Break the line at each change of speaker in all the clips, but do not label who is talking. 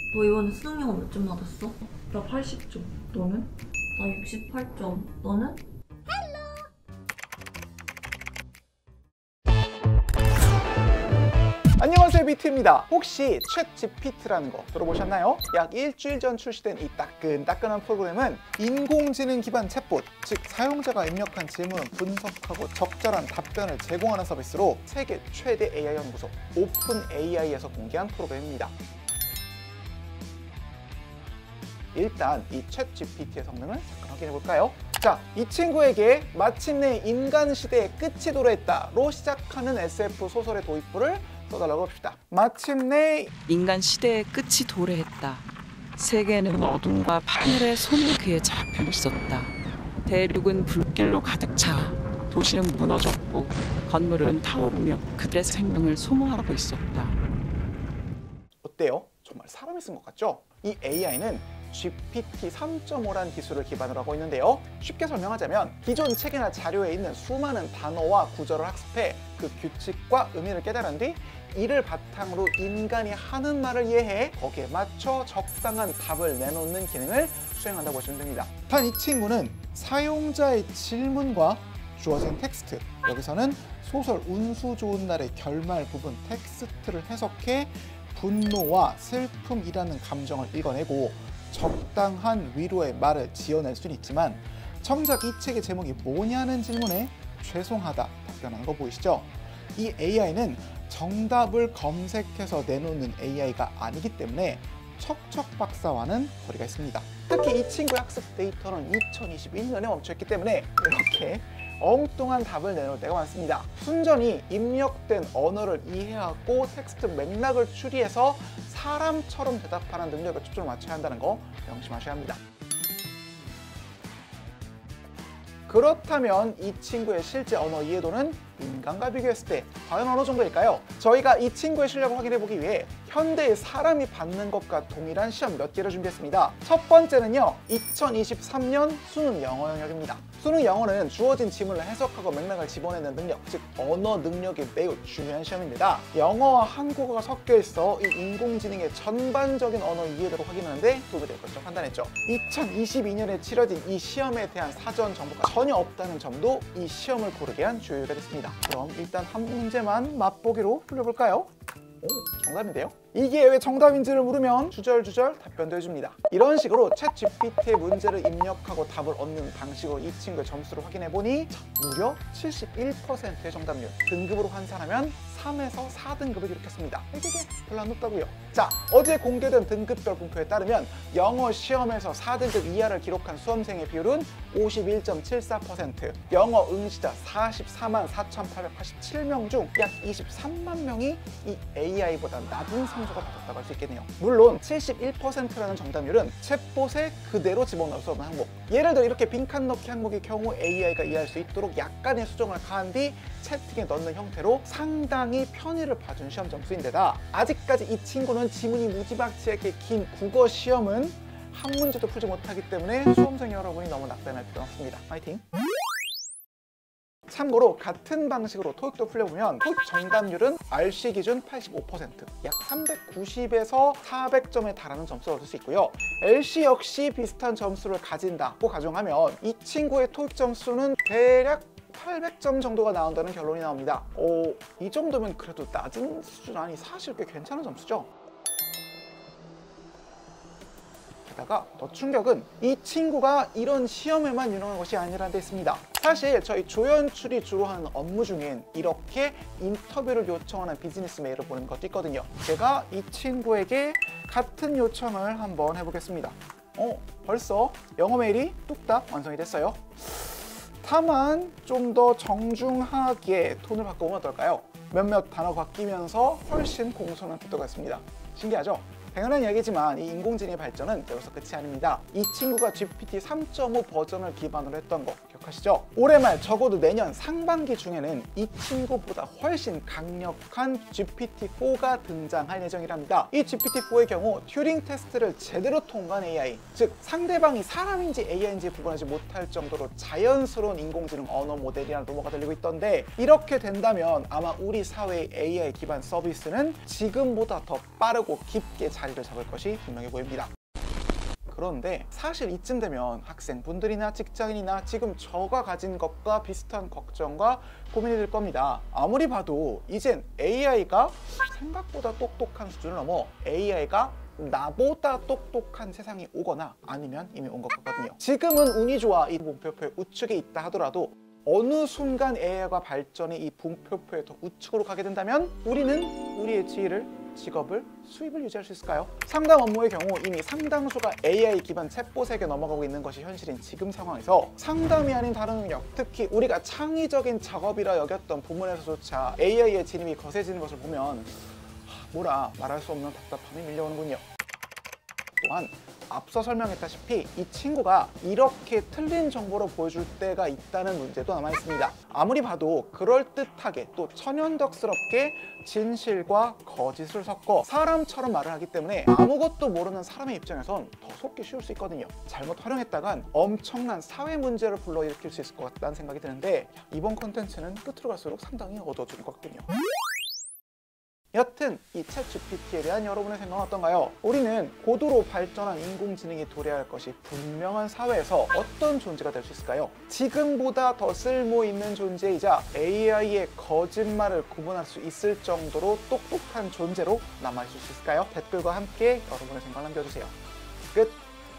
너 이번에 수능 영어 몇 점 받았어?
나 80점. 너는?
나 68점. 너는?
안녕하세요, 비트입니다. 혹시 챗 GPT라는 거 들어보셨나요? 약 일주일 전 출시된 이 따끈따끈한 프로그램은 인공지능 기반 챗봇, 즉 사용자가 입력한 질문을 분석하고 적절한 답변을 제공하는 서비스로 세계 최대 AI 연구소 오픈 AI에서 공개한 프로그램입니다. 일단 이 챗 GPT의 성능을 잠깐 확인해 볼까요? 자, 이 친구에게 마침내 인간 시대의 끝이 도래했다로 시작하는 SF 소설의 도입부를 써달라고 합시다. 마침내
인간 시대의 끝이 도래했다. 세계는 어둠과 파멸의 손에 그에 잡혀 있었다. 대륙은 불길로 가득 차 도시는 무너졌고 건물은 타오르며 그들의 생명을 소모하고 있었다.
어때요? 정말 사람이 쓴 것 같죠? 이 AI는 GPT 3.5란 기술을 기반으로 하고 있는데요. 쉽게 설명하자면 기존 책이나 자료에 있는 수많은 단어와 구절을 학습해 그 규칙과 의미를 깨달은 뒤 이를 바탕으로 인간이 하는 말을 이해해 거기에 맞춰 적당한 답을 내놓는 기능을 수행한다고 보시면 됩니다. 단 이 친구는 사용자의 질문과 주어진 텍스트, 여기서는 소설 운수 좋은 날의 결말 부분 텍스트를 해석해 분노와 슬픔이라는 감정을 읽어내고 적당한 위로의 말을 지어낼 수는 있지만 정작 이 책의 제목이 뭐냐는 질문에 죄송하다 답변하는 거 보이시죠? 이 AI는 정답을 검색해서 내놓는 AI가 아니기 때문에 척척 박사와는 거리가 있습니다. 특히 이 친구의 학습 데이터는 2021년에 멈춰있기 때문에 이렇게 엉뚱한 답을 내놓을 때가 많습니다. 순전히 입력된 언어를 이해하고 텍스트 맥락을 추리해서 사람처럼 대답하는 능력에 초점을 맞춰야 한다는 거 명심하셔야 합니다. 그렇다면 이 친구의 실제 언어 이해도는 인간과 비교했을 때 과연 어느 정도일까요? 저희가 이 친구의 실력을 확인해보기 위해 현대의 사람이 받는 것과 동일한 시험 몇 개를 준비했습니다. 첫 번째는요, 2023년 수능 영어 영역입니다. 수능 영어는 주어진 지문을 해석하고 맥락을 집어내는 능력, 즉 언어 능력이 매우 중요한 시험입니다. 영어와 한국어가 섞여 있어 이 인공지능의 전반적인 언어 이해도를 확인하는데 도움이 될 것으로 판단했죠. 2022년에 치러진 이 시험에 대한 사전 정보가 전혀 없다는 점도 이 시험을 고르게 한 주요가 됐습니다. 그럼 일단 한 문제만 맛보기로 풀려볼까요? 오, 정답인데요? 이게 왜 정답인지를 물으면 주절주절 답변도 해줍니다. 이런 식으로 챗 GPT의 문제를 입력하고 답을 얻는 방식으로 이 친구의 점수를 확인해보니 무려 71%의 정답률. 등급으로 환산하면 3에서 4등급을 기록했습니다. 이게 별로 안 높다고요. 자, 어제 공개된 등급별 분표에 따르면 영어 시험에서 4등급 이하를 기록한 수험생의 비율은 51.74%, 영어 응시자 44만 4,887명 중 약 23만 명이 이 AI보다 낮은 성적을 받았다고 할 수 있겠네요. 물론 71%라는 정답률은 챗봇에 그대로 집어넣을 수 없는 항목. 예를 들어 이렇게 빈칸 넣기 항목의 경우 AI가 이해할 수 있도록 약간의 수정을 가한 뒤 채팅에 넣는 형태로 상당히 편의를 봐준 시험 점수인데다 아직까지 이 친구는 지문이 무지막지하게 긴 국어 시험은 한 문제도 풀지 못하기 때문에 수험생 여러분이 너무 낙담할 필요는 없습니다. 파이팅! 참고로 같은 방식으로 토익도 풀려보면 토익 정답률은 RC 기준 85%, 약 390에서 400점에 달하는 점수를 얻을 수 있고요. LC 역시 비슷한 점수를 가진다고 가정하면 이 친구의 토익 점수는 대략 800점 정도가 나온다는 결론이 나옵니다. 이 정도면 그래도 낮은 수준 아니 사실 꽤 괜찮은 점수죠? 게다가 더 충격은 이 친구가 이런 시험에만 유능한 것이 아니라는 데 있습니다. 사실 저희 조연출이 주로 하는 업무 중엔 이렇게 인터뷰를 요청하는 비즈니스 메일을 보낸 것도 있거든요. 제가 이 친구에게 같은 요청을 한번 해보겠습니다. 벌써 영어 메일이 뚝딱 완성이 됐어요. 다만 좀 더 정중하게 톤을 바꿔보면 어떨까요? 몇몇 단어가 바뀌면서 훨씬 공손한 뜻도가 있습니다. 신기하죠? 당연한 이야기지만 이 인공지능의 발전은 여기서 끝이 아닙니다. 이 친구가 GPT 3.5 버전을 기반으로 했던 거 기억하시죠? 올해 말 적어도 내년 상반기 중에는 이 친구보다 훨씬 강력한 GPT-4가 등장할 예정이랍니다. 이 GPT-4의 경우 튜링 테스트를 제대로 통과한 AI, 즉 상대방이 사람인지 AI인지 구분하지 못할 정도로 자연스러운 인공지능 언어 모델이라는 루머가 들리고 있던데, 이렇게 된다면 아마 우리 사회의 AI 기반 서비스는 지금보다 더 빠르고 깊게 자리를 잡을 것이 분명해 보입니다. 그런데 사실 이쯤 되면 학생분들이나 직장인이나 지금 저가 가진 것과 비슷한 걱정과 고민이 들 겁니다. 아무리 봐도 이젠 AI가 생각보다 똑똑한 수준을 넘어 AI가 나보다 똑똑한 세상이 오거나 아니면 이미 온 것 같거든요. 지금은 운이 좋아 이 분표표의 우측에 있다 하더라도 어느 순간 AI가 발전이 이 분표표의 더 우측으로 가게 된다면 우리는 우리의 지위를, 직업을, 수입을 유지할 수 있을까요? 상담 업무의 경우 이미 상당수가 AI 기반 챗봇에게 넘어가고 있는 것이 현실인 지금 상황에서 상담이 아닌 다른 능력, 특히 우리가 창의적인 작업이라 여겼던 부문에서조차 AI의 진입이 거세지는 것을 보면 뭐라 말할 수 없는 답답함이 밀려오는군요. 또한 앞서 설명했다시피 이 친구가 이렇게 틀린 정보를 보여줄 때가 있다는 문제도 남아있습니다. 아무리 봐도 그럴듯하게 또 천연덕스럽게 진실과 거짓을 섞어 사람처럼 말을 하기 때문에 아무것도 모르는 사람의 입장에선 더 속기 쉬울 수 있거든요. 잘못 활용했다간 엄청난 사회 문제를 불러일으킬 수 있을 것 같다는 생각이 드는데, 이번 콘텐츠는 끝으로 갈수록 상당히 어두워지는 것 같군요. 여튼 이 챗GPT에 대한 여러분의 생각은 어떤가요? 우리는 고도로 발전한 인공지능이 도래할 것이 분명한 사회에서 어떤 존재가 될 수 있을까요? 지금보다 더 쓸모있는 존재이자 AI의 거짓말을 구분할 수 있을 정도로 똑똑한 존재로 남아있을 수 있을까요? 댓글과 함께 여러분의 생각 남겨주세요. 끝!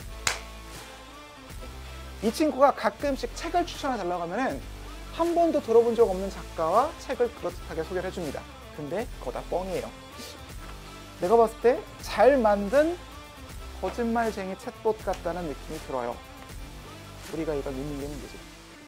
이 친구가 가끔씩 책을 추천해달라고 하면은 한 번도 들어본 적 없는 작가와 책을 그럴듯하게 소개를 해줍니다. 근데 그거 다 뻥이에요. 내가 봤을 때 잘 만든 거짓말쟁이 챗봇 같다는 느낌이 들어요. 우리가 이걸 믿는 게 문제지.